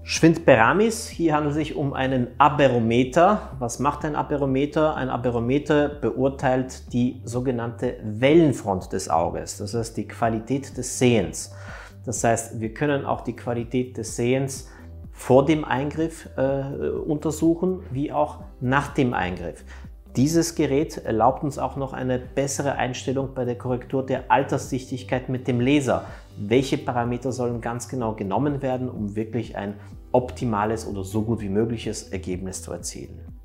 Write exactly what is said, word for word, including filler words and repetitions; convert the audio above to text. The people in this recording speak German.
Schwind-Beramis, hier handelt es sich um einen Aberrometer. Was macht ein Aberrometer? Ein Aberrometer beurteilt die sogenannte Wellenfront des Auges, das heißt die Qualität des Sehens. Das heißt, wir können auch die Qualität des Sehens vor dem Eingriff äh, untersuchen, wie auch nach dem Eingriff. Dieses Gerät erlaubt uns auch noch eine bessere Einstellung bei der Korrektur der Alterssichtigkeit mit dem Laser. Welche Parameter sollen ganz genau genommen werden, um wirklich ein optimales oder so gut wie mögliches Ergebnis zu erzielen?